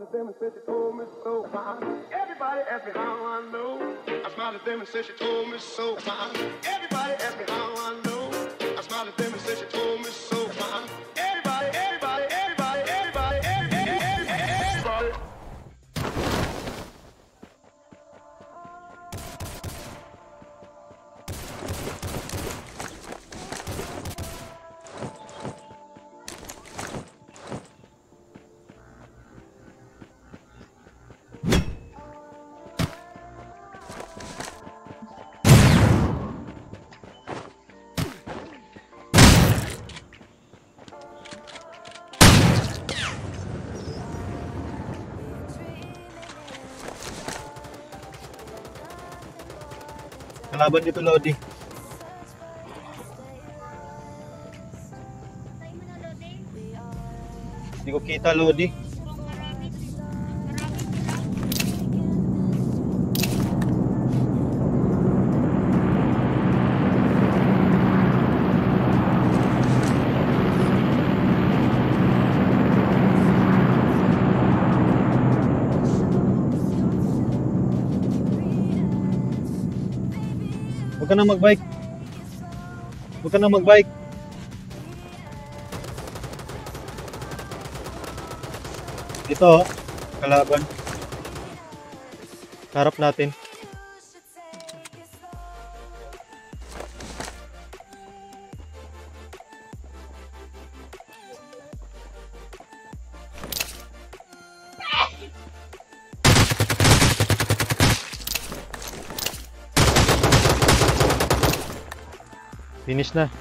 smiled at them and said she told me so. Everybody asked me how I know. I smiled at them and said she told me so. Everybody asked me how I know. I smiled at them and said she told me so. Everybody, everybody, everybody, everybody, everybody. Kalaban dito, Lodi. Hindi ko kita, Lodi. Huwag ka na mag-bike. Huwag ka na mag-bike. Ito, kalaban. Harap natin. Finish na.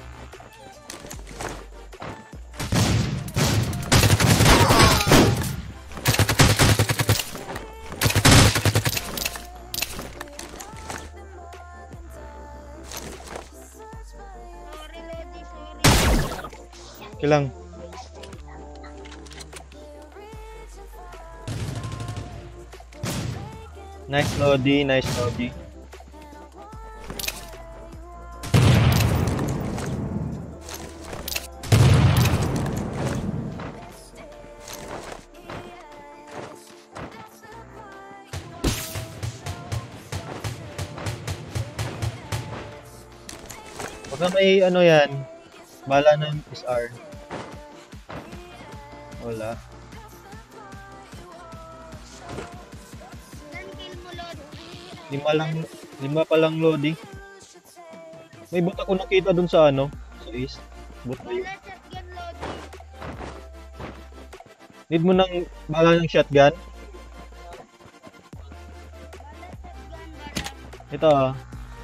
Okay lang. Nice Lodi, nice Lodi. Baka may ano yan, bala ng SR. Wala. Lima pa lang Lodi. May bot ako nakita dun sa ano, sa east. Bot na yun. Need mo ng bala ng shotgun? Ito ah.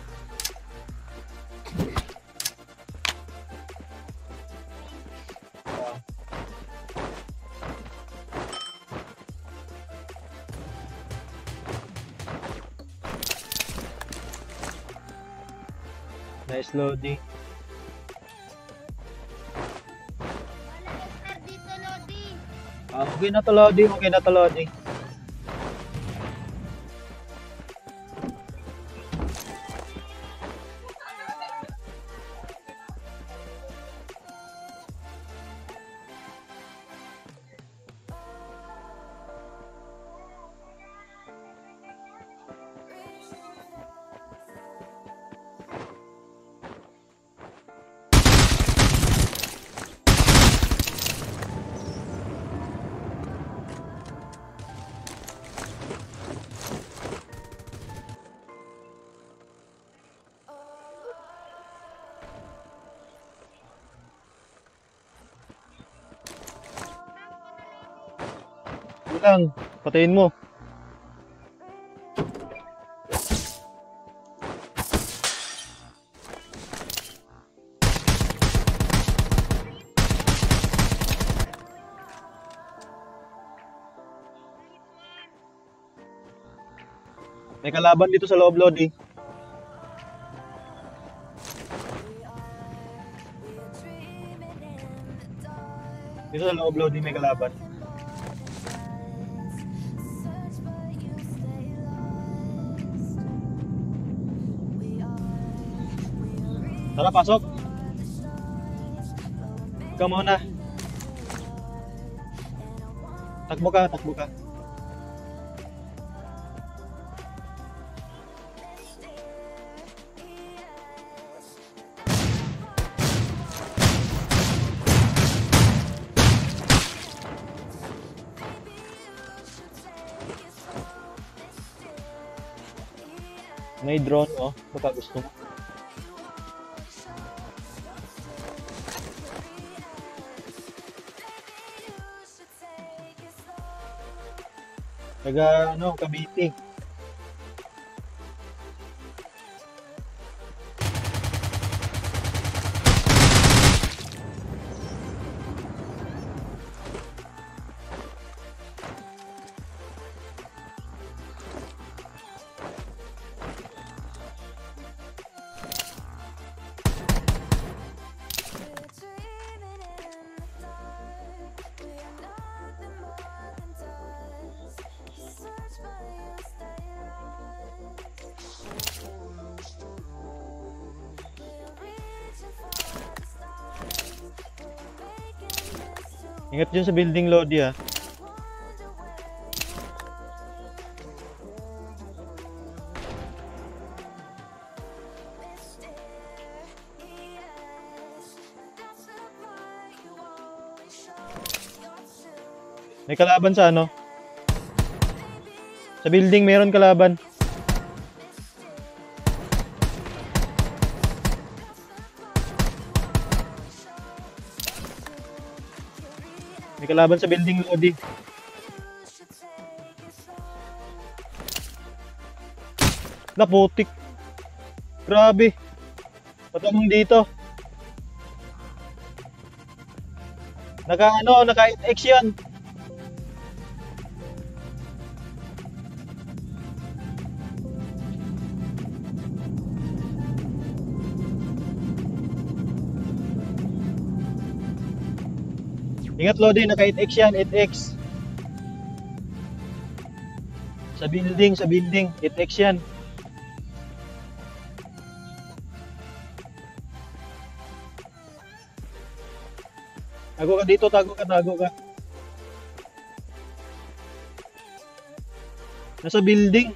Nice Lodi. Okay na to Lodi, okay na to Lodi. Lang, patayin mo. May kalaban dito sa loob, Lodi. Dito sa loob, Lodi, may kalaban. Tara, pasok. Ikaw muna. Takbo ka, takbo ka. May drone, oh. Baka gusto mo. Taga, ano, Cavite. Ingat dyan sa building, Lodi, ah. May kalaban sa ano? Sa building meron kalaban. May kalaban sa building, Lodi. Naputik. Grabe. Patamong dito. Naka-X yan. Ingat, Lodi, naka-8x yan, 8x. Sa building, 8x yan. Tago ka dito, tago ka. Nasa building.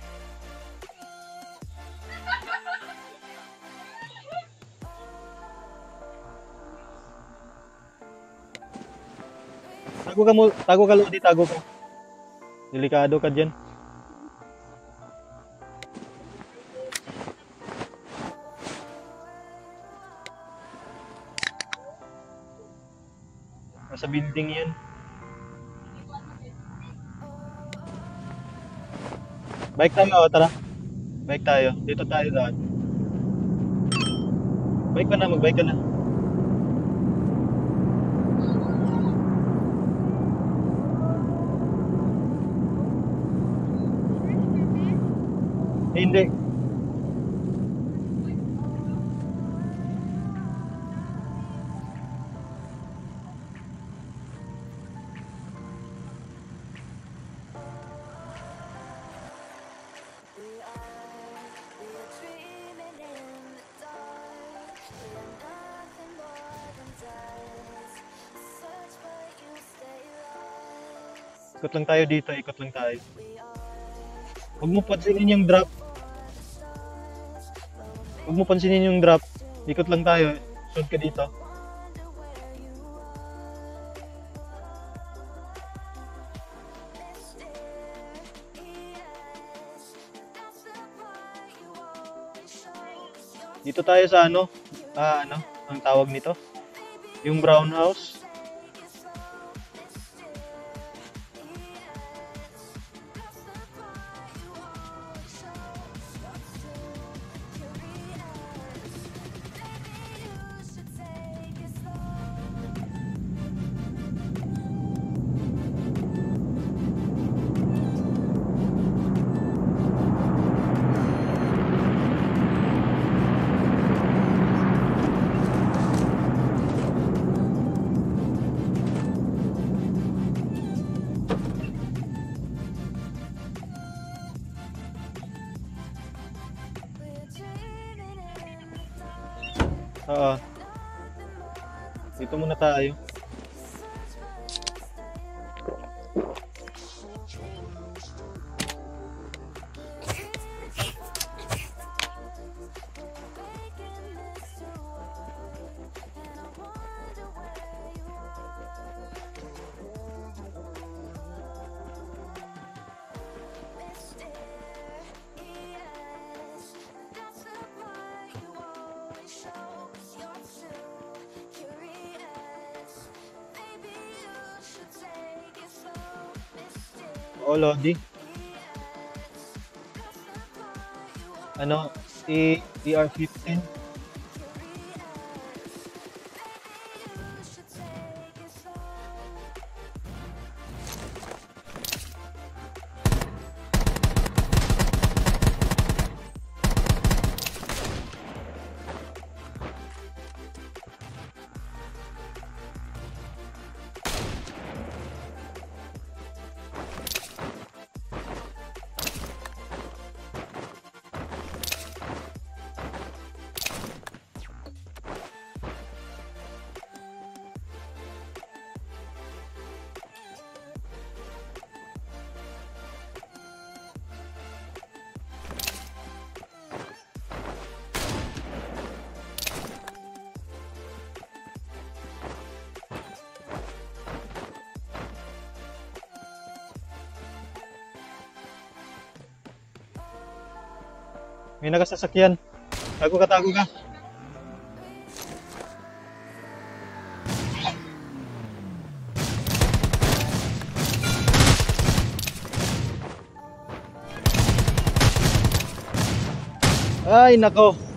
Tago ka, Lodi, tago ka. Delikado ka dyan. Nasa building yan. Bike tayo, tara. Bike tayo. Dito tayo lahat. Magbike ka na. Hindi. Ikot lang tayo dito, ikot lang tayo. Huwag mo pansinin yung drop. Ikot lang tayo. Sunod ka dito. Dito tayo sa ang tawag nito? Yung brown house. Oo. Dito muna tayo. Oo, Lodi. Ano, ER-15. May nagasasakyan. Tago ka, tago ka. Ay, nako.